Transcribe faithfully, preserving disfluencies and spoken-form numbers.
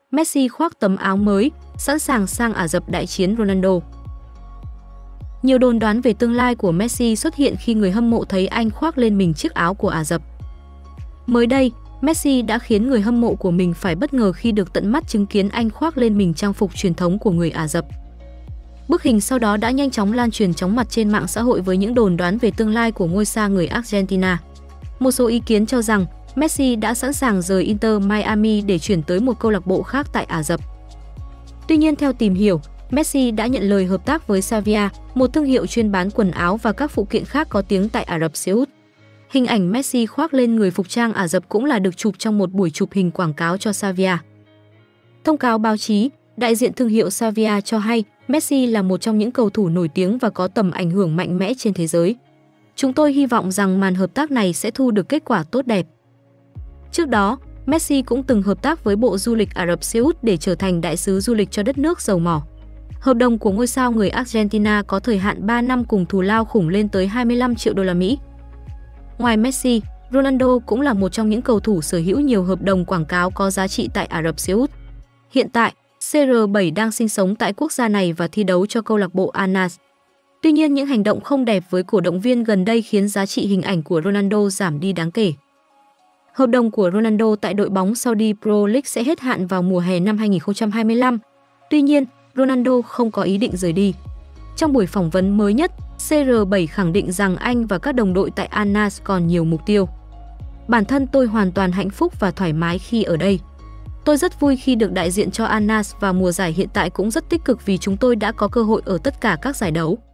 Messi khoác tấm áo mới, sẵn sàng sang Ả Rập đại chiến Ronaldo. Nhiều đồn đoán về tương lai của Messi xuất hiện khi người hâm mộ thấy anh khoác lên mình chiếc áo của Ả Rập. Mới đây, Messi đã khiến người hâm mộ của mình phải bất ngờ khi được tận mắt chứng kiến anh khoác lên mình trang phục truyền thống của người Ả Rập. Bức hình sau đó đã nhanh chóng lan truyền chóng mặt trên mạng xã hội với những đồn đoán về tương lai của ngôi sao người Argentina. Một số ý kiến cho rằng Messi đã sẵn sàng rời Inter Miami để chuyển tới một câu lạc bộ khác tại Ả Rập. Tuy nhiên, theo tìm hiểu, Messi đã nhận lời hợp tác với Savia, một thương hiệu chuyên bán quần áo và các phụ kiện khác có tiếng tại Ả Rập Xê Út. Hình ảnh Messi khoác lên người phục trang Ả Rập cũng là được chụp trong một buổi chụp hình quảng cáo cho Savia. Thông cáo báo chí, đại diện thương hiệu Savia cho hay Messi là một trong những cầu thủ nổi tiếng và có tầm ảnh hưởng mạnh mẽ trên thế giới. Chúng tôi hy vọng rằng màn hợp tác này sẽ thu được kết quả tốt đẹp. Trước đó, Messi cũng từng hợp tác với Bộ Du lịch Ả Rập Xê Út để trở thành đại sứ du lịch cho đất nước dầu mỏ. Hợp đồng của ngôi sao người Argentina có thời hạn ba năm cùng thù lao khủng lên tới hai mươi lăm triệu đô la Mỹ. Ngoài Messi, Ronaldo cũng là một trong những cầu thủ sở hữu nhiều hợp đồng quảng cáo có giá trị tại Ả Rập Xê Út. Hiện tại, xê rờ bảy đang sinh sống tại quốc gia này và thi đấu cho câu lạc bộ Al-Nassr. Tuy nhiên, những hành động không đẹp với cổ động viên gần đây khiến giá trị hình ảnh của Ronaldo giảm đi đáng kể. Hợp đồng của Ronaldo tại đội bóng Saudi Pro League sẽ hết hạn vào mùa hè năm hai nghìn không trăm hai mươi lăm. Tuy nhiên, Ronaldo không có ý định rời đi. Trong buổi phỏng vấn mới nhất, xê rờ bảy khẳng định rằng anh và các đồng đội tại Al-Nassr còn nhiều mục tiêu. Bản thân tôi hoàn toàn hạnh phúc và thoải mái khi ở đây. Tôi rất vui khi được đại diện cho Al-Nassr và mùa giải hiện tại cũng rất tích cực vì chúng tôi đã có cơ hội ở tất cả các giải đấu.